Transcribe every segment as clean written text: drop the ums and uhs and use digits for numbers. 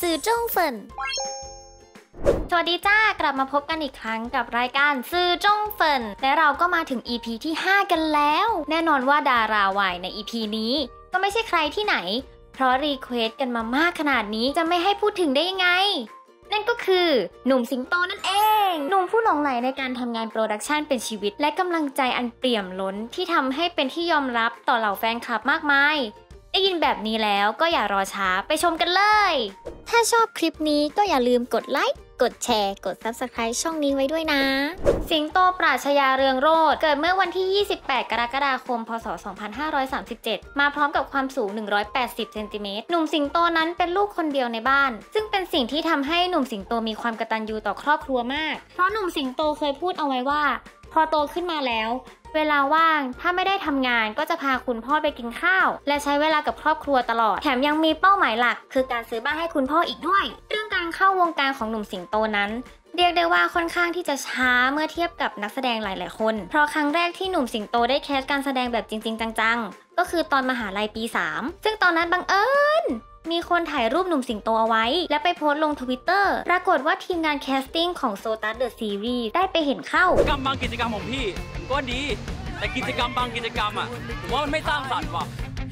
สื่อจ้งเฟินสวัสดีจ้ากลับมาพบกันอีกครั้งกับรายการสื่อจ้งเฟินและเราก็มาถึง EP ที่ 5 กันแล้วแน่นอนว่าดาราวายใน EP นี้ก็ไม่ใช่ใครที่ไหนเพราะรีเควสกันมามากขนาดนี้จะไม่ให้พูดถึงได้ยังไงนั่นก็คือหนุ่มสิงโตนั่นเองหนุ่มผู้หลงใหลในการทำงานโปรดักชันเป็นชีวิตและกำลังใจอันเปี่ยมล้นที่ทำให้เป็นที่ยอมรับต่อเหล่าแฟนคลับมากมายได้ยินแบบนี้แล้วก็อย่ารอช้าไปชมกันเลยถ้าชอบคลิปนี้ก็อย่าลืมกดไลค์กดแชร์กด Subscribe ช่องนี้ไว้ด้วยนะสิงโตปราชญาเรืองโรจน์เกิดเมื่อวันที่ 28 กรกฎาคม พ.ศ. 2537 มาพร้อมกับความสูง 180 เซนติเมตรหนุ่มสิงโตนั้นเป็นลูกคนเดียวในบ้านซึ่งเป็นสิ่งที่ทำให้หนุ่มสิงโตมีความกตัญญูต่อครอบครัวมากเพราะหนุ่มสิงโตเคยพูดเอาไว้ว่าพอโตขึ้นมาแล้วเวลาว่างถ้าไม่ได้ทำงานก็จะพาคุณพ่อไปกินข้าวและใช้เวลากับครอบครัวตลอดแถมยังมีเป้าหมายหลักคือการซื้อบ้านให้คุณพ่ออีกด้วยเรื่องการเข้าวงการของหนุ่มสิงโตนั้นเรียกได้ว่าค่อนข้างที่จะช้าเมื่อเทียบกับนักแสดงหลายๆคนเพราะครั้งแรกที่หนุ่มสิงโตได้แคสการแสดงแบบจริงๆจังๆก็คือตอนมหาลัยปี 3ซึ่งตอนนั้นบังเอิญมีคนถ่ายรูปหนุ่มสิงโตเอาไว้และไปโพสต์ลง Twitter ปรากฏว่าทีมงานแคสติ้งของ Sotas The Series ได้ไปเห็นเข้าบางกิจกรรมของพี่ก็ดีแต่กิจกรรมบางกิจกรรมอ่ะผมว่ามันไม่สร้างสรรค์ว่ะ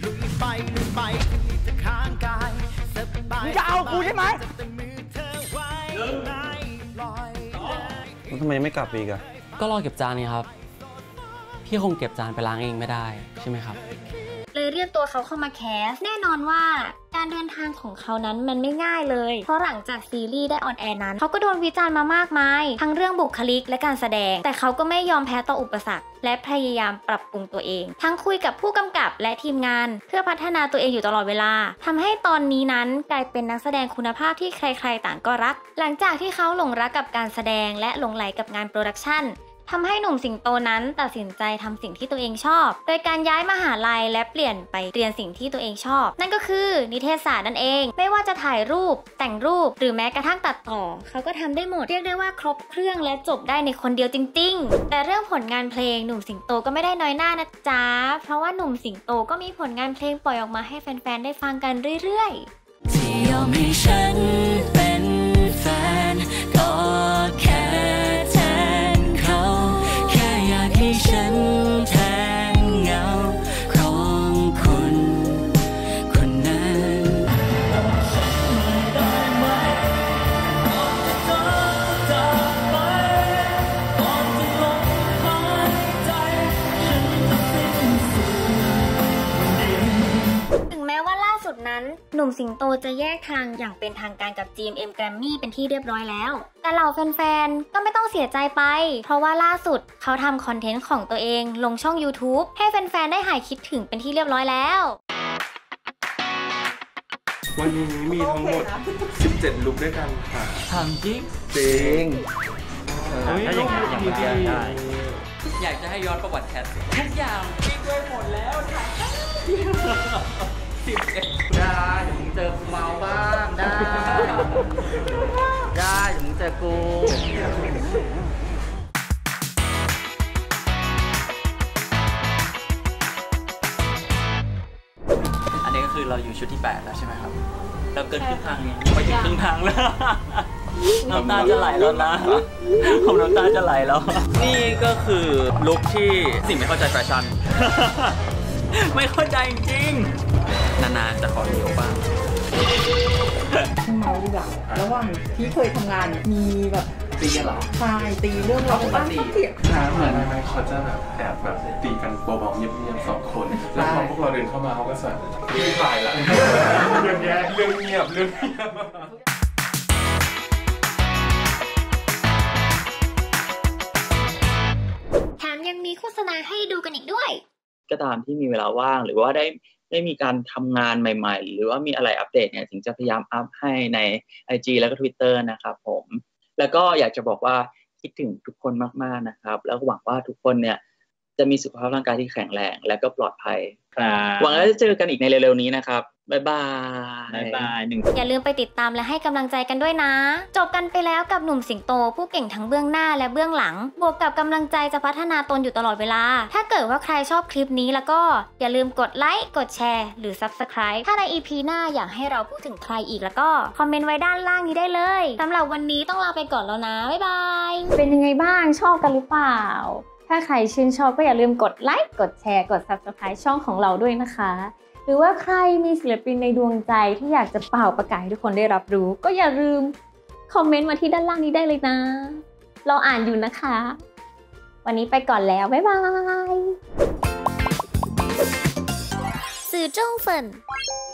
มึงจะเอากูใช่ไหมทำไมยังไม่กลับอีกอะก็รอเก็บจานนี่ครับพี่คงเก็บจานไปล้างเองไม่ได้ใช่ไหมครับเลยเรียกตัวเขาเข้ามาแคสแน่นอนว่าการเดินทางของเขานั้นมันไม่ง่ายเลยเพราะหลังจากซีรีส์ได้ออนแอร์นั้นเขาก็โดนวิจารณ์มามากมายทั้งเรื่องบุคลิกและการแสดงแต่เขาก็ไม่ยอมแพ้ต่ออุปสรรคและพยายามปรับปรุงตัวเองทั้งคุยกับผู้กำกับและทีมงานเพื่อพัฒนาตัวเองอยู่ตลอดเวลาทำให้ตอนนี้นั้นกลายเป็นนักแสดงคุณภาพที่ใครๆต่างก็รักหลังจากที่เขาหลงรักกับการแสดงและหลงใหลกับงานโปรดักชั่นทำให้หนุ่มสิงโตนั้นตัดสินใจทำสิ่งที่ตัวเองชอบโดยการย้ายมหาลัยและเปลี่ยนไปเรียนสิ่งที่ตัวเองชอบนั่นก็คือนิเทศศาสตร์นั่นเองไม่ว่าจะถ่ายรูปแต่งรูปหรือแม้กระทั่งตัดต่อเขาก็ทำได้หมดเรียกได้ว่าครบเครื่องและจบได้ในคนเดียวจริงๆแต่เรื่องผลงานเพลงหนุ่มสิงโตก็ไม่ได้น้อยหน้านะจ๊ะเพราะว่าหนุ่มสิงโตก็มีผลงานเพลงปล่อยออกมาให้แฟนๆได้ฟังกันเรื่อยๆที่ยอมให้ฉันเป็นแฟนก็แค่ฉันแทนเงาของคุณคนนั้นได้ไหมก่อนจะจากไปก่อนจะลมหายใจฉันจะสิ้นสุดถึงแม้ว่าล่าสุดนั้นหนุ่มสิงโตจะแยกทางอย่างเป็นทางการกับ GMM Grammy เป็นที่เรียบร้อยแล้วแต่เหล่าแฟนๆก็ไม่ต้องเสียใจไปเพราะว่าล่าสุดเขาทำคอนเทนต์ของตัวเองลงช่อง YouTube ให้แฟนๆได้หายคิดถึงเป็นที่เรียบร้อยแล้ววันนี้มีทั้งหมด17 ลุคด้วยกันค่ะถามจริงจริงถ้าอย่างนี้ได้อยากจะให้ย้อนประวัติแคททุกอย่างคิดไว้หมดแล้วถ่ายได้เดี๋ยวมึงเจอกูเมาบ้างได้เดี๋ยวมึงเจอกูอันนี้ก็คือเราอยู่ชุดที่ 8แล้วใช่ไหมครับเราเกินครึ่งทางไปถึงครึ่งทางแล้วน้ำตาจะไหลแล้วนะผมน้ำตาจะไหลแล้วนี่ก็คือลุคที่สิ่งไม่เข้าใจแฟชั่นไม่เข้าใจจริงนานๆจะขอเดียวบ้างเมาดีกว่าระหว่างที่เคยทำงานมีแบบตีกันหรอใช่ตีเรื่องเราบ้างก็เสียงเหมือนเขาจะแบบแอบแบบตีกันเบาๆเงียบๆ2 คนแล้วพอพวกเราเดินเข้ามาเขาก็สั่นไม่ถ่ายละเรื่องแย่เรื่องเงียบแถมยังมีโฆษณาให้ดูกันอีกด้วยก็ตามที่มีเวลาว่างหรือว่าได้มีการทำงานใหม่ๆหรือว่ามีอะไรอัปเดตเนี่ยถึงจะพยายามอัพให้ใน IG แล้วก็ Twitter นะครับผมแล้วก็อยากจะบอกว่าคิดถึงทุกคนมากๆนะครับแล้วหวังว่าทุกคนเนี่ยจะมีสุขภาพร่างกายที่แข็งแรงและก็ปลอดภัยครับหวังว่าจะเจอกันอีกในเร็วๆนี้นะครับบ๊ายบายบ๊ายบาย1 อย่าลืมไปติดตามและให้กำลังใจกันด้วยนะ จบกันไปแล้วกับหนุ่มสิงโตผู้เก่งทั้งเบื้องหน้าและเบื้องหลัง บวกกับกำลังใจจะพัฒนาตนอยู่ตลอดเวลา ถ้าเกิดว่าใครชอบคลิปนี้แล้วก็อย่าลืมกดไลค์กดแชร์หรือ Subscribe ถ้าใน EP หน้าอยากให้เราพูดถึงใครอีกแล้วก็คอมเมนต์ไว้ด้านล่างนี้ได้เลยสำหรับวันนี้ต้องลาไปก่อนแล้วนะบ๊ายบายเป็นยังไงบ้างชอบกันหรือเปล่า ถ้าใครชื่นชอบก็อย่าลืมกดไลค์กดแชร์กด Subscribe ช่องของเราด้วยนะคะหรือว่าใครมีศิลปินในดวงใจที่อยากจะเป่าประกาศให้ทุกคนได้รับรู้ก็อย่าลืมคอมเมนต์มาที่ด้านล่างนี้ได้เลยนะเราอ่านอยู่นะคะวันนี้ไปก่อนแล้วบ๊ายบายสื่อจงเฟิน